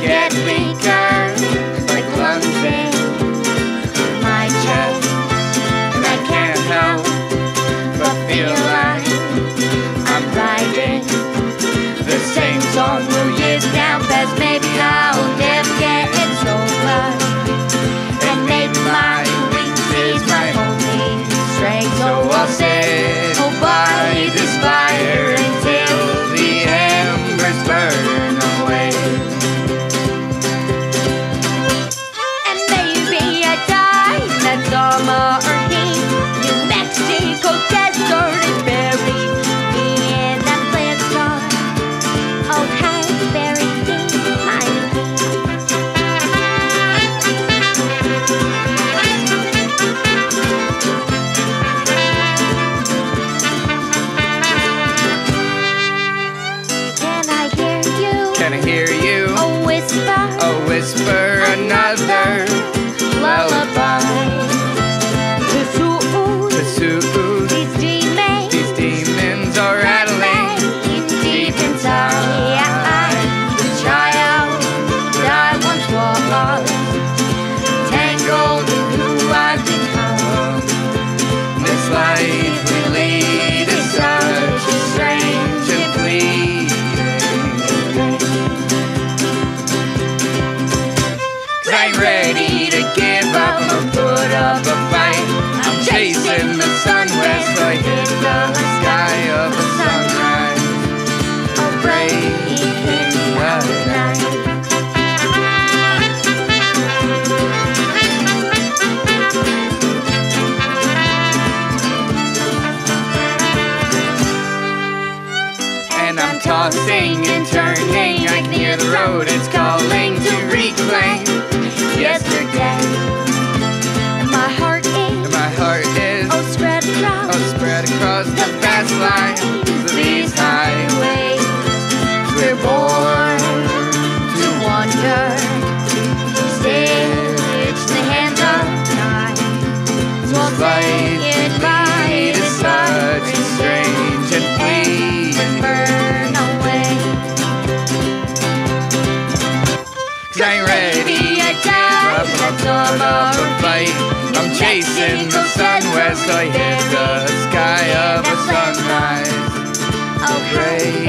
get weaker, like lungs in my chest, and I can't help but feel like I'm writing the same song for years now past. Maybe I'll never get sober, and maybe my weakness is my only strength. So I'll sit by this fire until the embers burn away. And maybe I die that summer heat, New Mexico desert, and bury me in that plant star. Okay, bury me, my Can I hear you? A whisper, another lullaby. To soothe these demons are rattling deep inside. The child that I once was, tangled in who I've become. This life we lead is such a strange and fleeting. I'm ready to give up or put up a fight. I'm chasing the sun west, I hit the sky of a sunrise. I'll break in the night. And I'm tossing and turning, I can hear the road, it's calling to reclaim yesterday. And my heart is oh spread across the fast lines of these highways. We're born to wander, stitched in the hands of time. So it might is such a strange and fleeting burn away. 'Cause I'm ready to die, that's all our fight. I'm chasing the sun west, I hit the sky of a sunrise. I'll pray